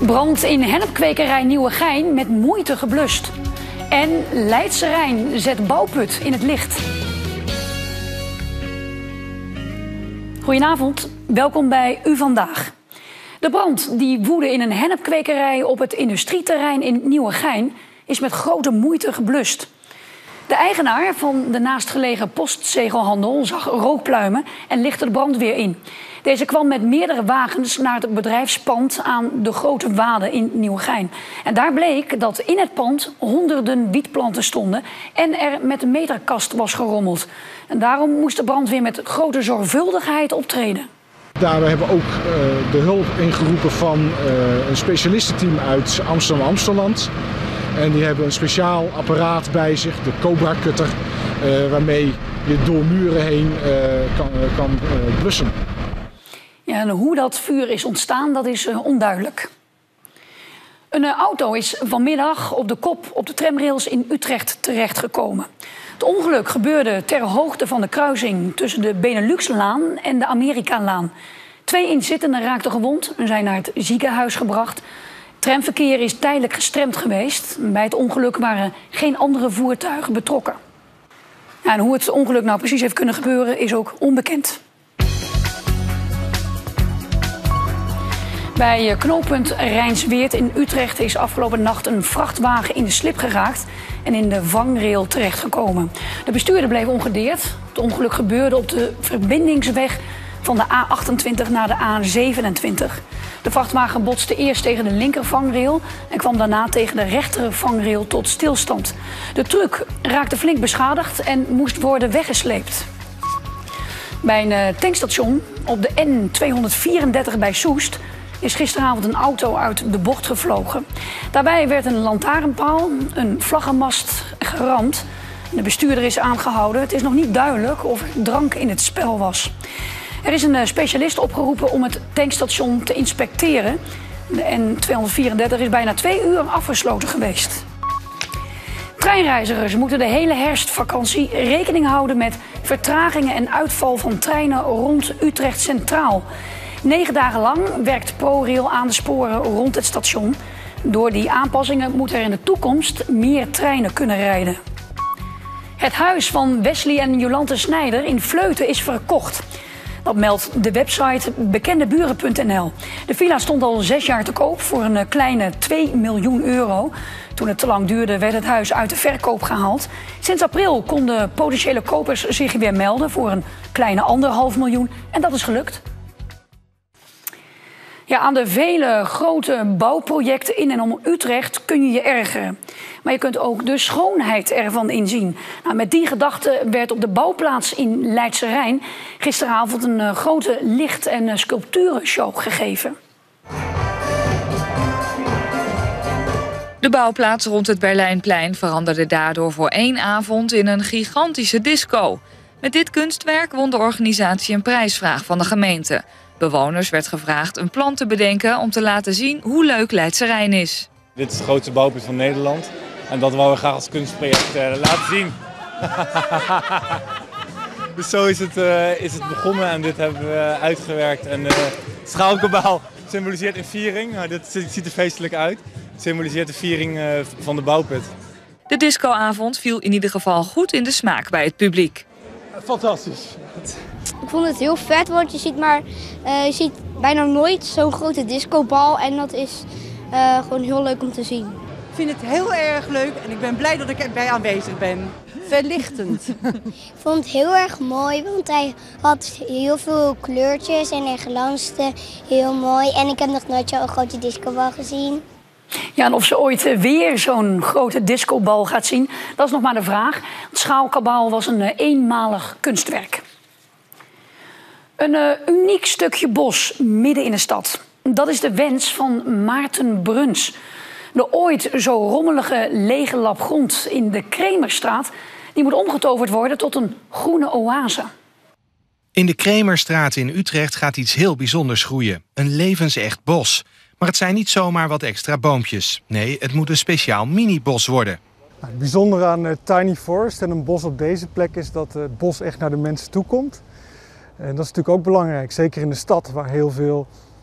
Brand in hennepkwekerij Nieuwegein met moeite geblust. En Leidse Rijn zet bouwput in het licht. Goedenavond, welkom bij U Vandaag. De brand die woedde in een hennepkwekerij op het industrieterrein in Nieuwegein is met grote moeite geblust. De eigenaar van de naastgelegen postzegelhandel zag rookpluimen en lichtte de brand weer in. Deze kwam met meerdere wagens naar het bedrijfspand aan de Grote Wade in Nieuwegein. En daar bleek dat in het pand honderden wietplanten stonden en er met de meterkast was gerommeld. En daarom moest de brandweer met grote zorgvuldigheid optreden. Daarbij hebben we ook de hulp ingeroepen van een specialistenteam uit Amsterdam-Amsteland. En die hebben een speciaal apparaat bij zich, de Cobra-cutter, waarmee je door muren heen kan blussen. Ja, en hoe dat vuur is ontstaan, dat is onduidelijk. Een auto is vanmiddag op de kop op de tramrails in Utrecht terechtgekomen. Het ongeluk gebeurde ter hoogte van de kruising tussen de Beneluxlaan en de Amerikalaan. 2 inzittenden raakten gewond en zijn naar het ziekenhuis gebracht. Tramverkeer is tijdelijk gestremd geweest. Bij het ongeluk waren geen andere voertuigen betrokken. Ja, en hoe het ongeluk nou precies heeft kunnen gebeuren is ook onbekend. Bij knooppunt Rijnsweerd in Utrecht is afgelopen nacht een vrachtwagen in de slip geraakt en in de vangrail terechtgekomen. De bestuurder bleef ongedeerd. Het ongeluk gebeurde op de verbindingsweg van de A28 naar de A27. De vrachtwagen botste eerst tegen de linker vangrail en kwam daarna tegen de rechtere vangrail tot stilstand. De truck raakte flink beschadigd en moest worden weggesleept. Bij een tankstation op de N234 bij Soest is gisteravond een auto uit de bocht gevlogen. Daarbij werd een lantaarnpaal, een vlaggenmast geramd. De bestuurder is aangehouden. Het is nog niet duidelijk of er drank in het spel was. Er is een specialist opgeroepen om het tankstation te inspecteren. De N234 is bijna 2 uur afgesloten geweest. Treinreizigers moeten de hele herfstvakantie rekening houden met vertragingen en uitval van treinen rond Utrecht Centraal. 9 dagen lang werkt ProRail aan de sporen rond het station. Door die aanpassingen moet er in de toekomst meer treinen kunnen rijden. Het huis van Wesley en Jolante Snijder in Vleuten is verkocht. Dat meldt de website bekendeburen.nl. De villa stond al 6 jaar te koop voor een kleine 2 miljoen euro. Toen het te lang duurde werd het huis uit de verkoop gehaald. Sinds april konden potentiële kopers zich weer melden voor een kleine 1,5 miljoen. En dat is gelukt. Ja, aan de vele grote bouwprojecten in en om Utrecht kun je je ergeren. Maar je kunt ook de schoonheid ervan inzien. Nou, met die gedachte werd op de bouwplaats in Leidse Rijn gisteravond een grote licht- en sculpturenshow gegeven. De bouwplaats rond het Berlijnplein veranderde daardoor voor 1 avond in een gigantische disco. Met dit kunstwerk won de organisatie een prijsvraag van de gemeente. Bewoners werd gevraagd een plan te bedenken om te laten zien hoe leuk Leidse Rijn is. Dit is het grootste bouwpunt van Nederland en dat willen we graag als kunstproject laten zien. Dus zo is het begonnen en dit hebben we uitgewerkt. En schaalkabaal symboliseert een viering. Nou, dit ziet er feestelijk uit. Het symboliseert de viering van de bouwput. De discoavond viel in ieder geval goed in de smaak bij het publiek. Fantastisch. Ik vond het heel vet, want je ziet bijna nooit zo'n grote discobal en dat is gewoon heel leuk om te zien. Ik vind het heel erg leuk en ik ben blij dat ik erbij aanwezig ben. Verlichtend. Ik vond het heel erg mooi, want hij had heel veel kleurtjes en hij glansde heel mooi. En ik heb nog nooit zo'n grote discobal gezien. Ja, en of ze ooit weer zo'n grote discobal gaat zien, dat is nog maar de vraag. Het schaalkabaal was een eenmalig kunstwerk. Een uniek stukje bos midden in de stad. Dat is de wens van Maarten Bruns. De ooit zo rommelige lege lap grond in de Kremerstraat die moet omgetoverd worden tot een groene oase. In de Kremerstraat in Utrecht gaat iets heel bijzonders groeien. Een levensecht bos. Maar het zijn niet zomaar wat extra boompjes. Nee, het moet een speciaal mini-bos worden. Het bijzondere aan Tiny Forest en een bos op deze plek is dat het bos echt naar de mensen toe komt. En dat is natuurlijk ook belangrijk, zeker in de stad waar heel veel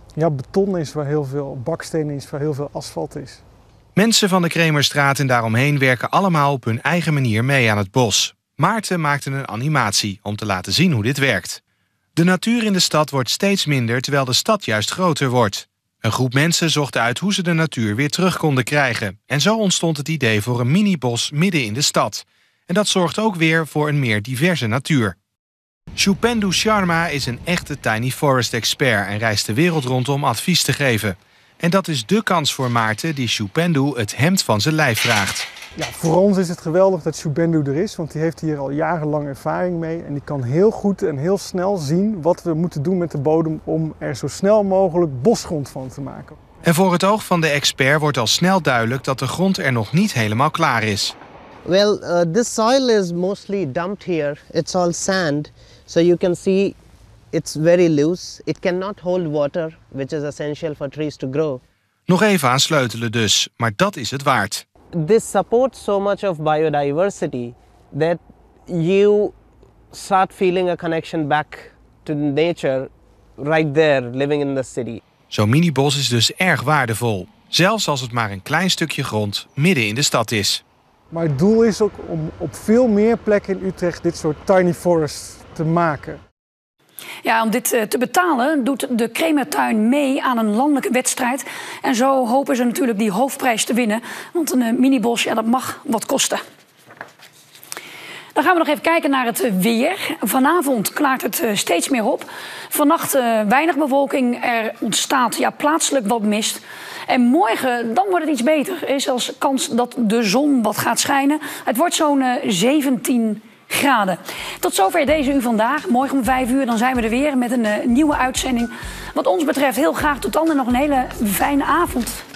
Ja, beton is waar heel veel, baksteen is waar heel veel asfalt is. Mensen van de Kremerstraat en daaromheen werken allemaal op hun eigen manier mee aan het bos. Maarten maakte een animatie om te laten zien hoe dit werkt. De natuur in de stad wordt steeds minder, terwijl de stad juist groter wordt. Een groep mensen zocht uit hoe ze de natuur weer terug konden krijgen. En zo ontstond het idee voor een minibos midden in de stad. En dat zorgt ook weer voor een meer diverse natuur. Shupendu Sharma is een echte Tiny Forest expert en reist de wereld rond om advies te geven. En dat is dé kans voor Maarten die Shupendu het hemd van zijn lijf vraagt. Ja, voor ons is het geweldig dat Shupendu er is, want die heeft hier al jarenlang ervaring mee. En die kan heel goed en heel snel zien wat we moeten doen met de bodem om er zo snel mogelijk bosgrond van te maken. En voor het oog van de expert wordt al snel duidelijk dat de grond er nog niet helemaal klaar is. Well, this soil is mostly dumped here. It's all sand, so you can see it's very loose. It cannot hold water, which is essential for trees to grow. Nog even aan sleutelen dus, maar dat is het waard. This supports so much of biodiversity that you start feeling a connection back to nature right there, living in the city. Zo'n minibos is dus erg waardevol, zelfs als het maar een klein stukje grond midden in de stad is. Maar het doel is ook om op veel meer plekken in Utrecht dit soort tiny forests te maken. Ja, om dit te betalen doet de Kremertuin mee aan een landelijke wedstrijd. En zo hopen ze natuurlijk die hoofdprijs te winnen. Want een minibos, ja, dat mag wat kosten. Dan gaan we nog even kijken naar het weer. Vanavond klaart het steeds meer op. Vannacht weinig bewolking. Er ontstaat plaatselijk wat mist. En morgen, dan wordt het iets beter. Er is zelfs kans dat de zon wat gaat schijnen. Het wordt zo'n 17 graden. Tot zover deze uur vandaag. Morgen om 5 uur dan zijn we er weer met een nieuwe uitzending. Wat ons betreft heel graag tot dan en nog een hele fijne avond.